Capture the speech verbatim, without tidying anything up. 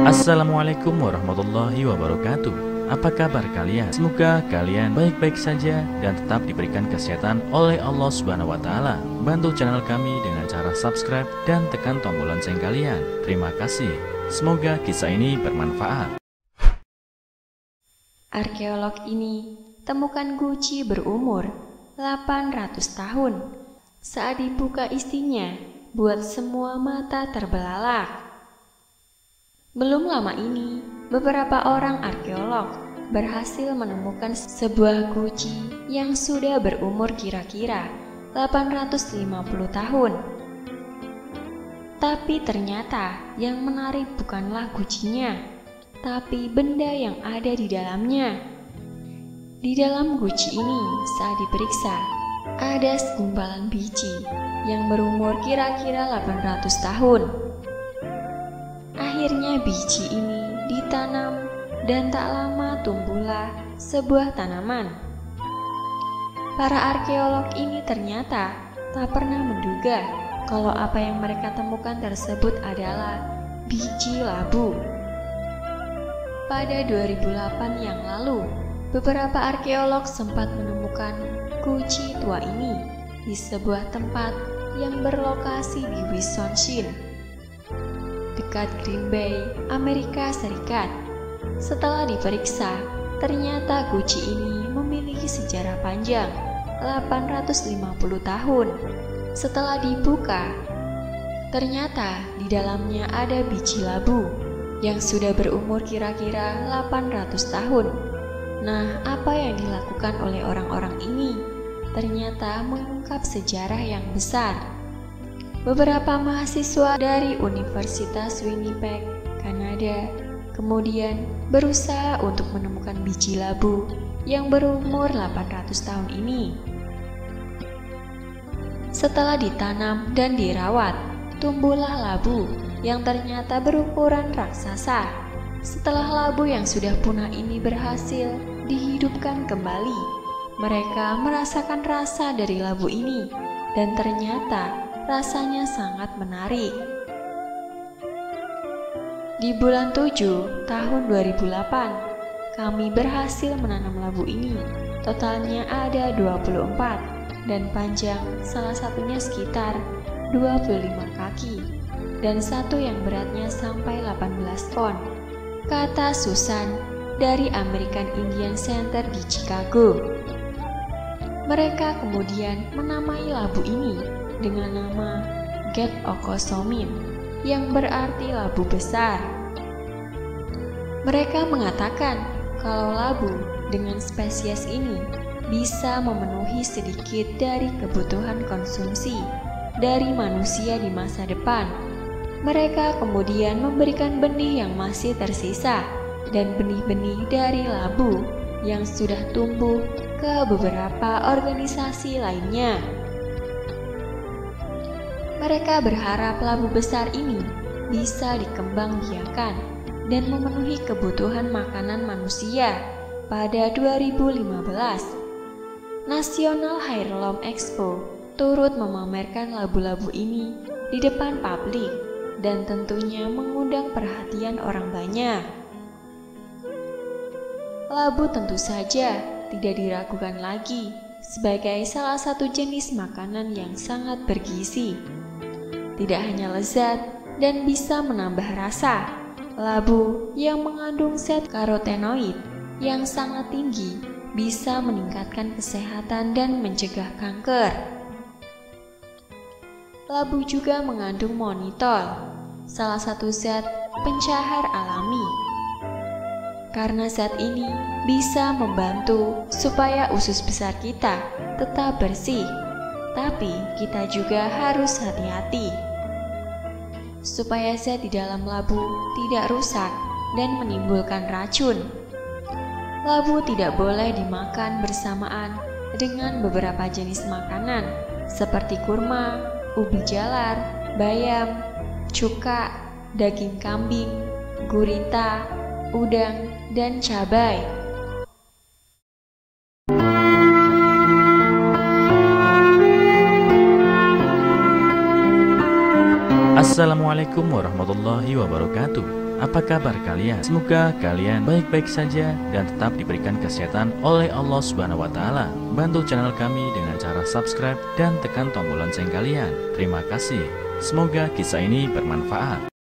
Assalamualaikum warahmatullahi wabarakatuh. Apa kabar kalian? Semoga kalian baik-baik saja dan tetap diberikan kesehatan oleh Allah Subhanahu wa taala. Bantu channel kami dengan cara subscribe dan tekan tombol lonceng kalian. Terima kasih. Semoga kisah ini bermanfaat. Arkeolog ini temukan guci berumur delapan ratus tahun. Saat dibuka isinya, buat semua mata terbelalak. Belum lama ini, beberapa orang arkeolog berhasil menemukan sebuah guci yang sudah berumur kira-kira delapan ratus lima puluh tahun. Tapi ternyata yang menarik bukanlah gucinya, tapi benda yang ada di dalamnya. Di dalam guci ini, saat diperiksa, ada segumpalan biji yang berumur kira-kira delapan ratus tahun. Akhirnya biji ini ditanam dan tak lama tumbuhlah sebuah tanaman. Para arkeolog ini ternyata tak pernah menduga kalau apa yang mereka temukan tersebut adalah biji labu. Pada dua ribu delapan yang lalu, beberapa arkeolog sempat menemukan guci tua ini di sebuah tempat yang berlokasi di Wisconsin, dekat Green Bay, Amerika Serikat. Setelah diperiksa, ternyata guci ini memiliki sejarah panjang, delapan ratus lima puluh tahun. Setelah dibuka, ternyata di dalamnya ada biji labu yang sudah berumur kira-kira delapan ratus tahun. Nah, apa yang dilakukan oleh orang-orang ini ternyata mengungkap sejarah yang besar. Beberapa mahasiswa dari Universitas Winnipeg, Kanada, kemudian berusaha untuk menemukan biji labu yang berumur delapan ratus tahun ini. Setelah ditanam dan dirawat, tumbuhlah labu yang ternyata berukuran raksasa. Setelah labu yang sudah punah ini berhasil dihidupkan kembali, mereka merasakan rasa dari labu ini dan ternyata rasanya sangat menarik. Di bulan tujuh tahun dua ribu delapan, kami berhasil menanam labu ini. Totalnya ada dua puluh empat dan panjang salah satunya sekitar dua puluh lima kaki dan satu yang beratnya sampai delapan belas ton, kata Susan dari American Indian Center di Chicago. Mereka kemudian menamai labu ini dengan nama Get Okosomin, yang berarti labu besar. Mereka mengatakan kalau labu dengan spesies ini bisa memenuhi sedikit dari kebutuhan konsumsi dari manusia di masa depan. Mereka kemudian memberikan benih yang masih tersisa dan benih-benih dari labu yang sudah tumbuh ke beberapa organisasi lainnya. Mereka berharap labu besar ini bisa dikembangbiakan dan memenuhi kebutuhan makanan manusia. Pada dua ribu lima belas, National Heirloom Expo turut memamerkan labu-labu ini di depan publik dan tentunya mengundang perhatian orang banyak. Labu tentu saja tidak diragukan lagi sebagai salah satu jenis makanan yang sangat bergizi. Tidak hanya lezat dan bisa menambah rasa, labu yang mengandung zat karotenoid yang sangat tinggi bisa meningkatkan kesehatan dan mencegah kanker. Labu juga mengandung mannitol, salah satu zat pencahar alami. Karena zat ini bisa membantu supaya usus besar kita tetap bersih, tapi kita juga harus hati-hati supaya zat di dalam labu tidak rusak dan menimbulkan racun. Labu tidak boleh dimakan bersamaan dengan beberapa jenis makanan seperti kurma, ubi jalar, bayam, cuka, daging kambing, gurita, udang, dan cabai. Assalamualaikum warahmatullahi wabarakatuh. Apa kabar kalian? Semoga kalian baik-baik saja dan tetap diberikan kesehatan oleh Allah Subhanahu wa taala. Bantu channel kami dengan cara subscribe dan tekan tombol lonceng kalian. Terima kasih. Semoga kisah ini bermanfaat.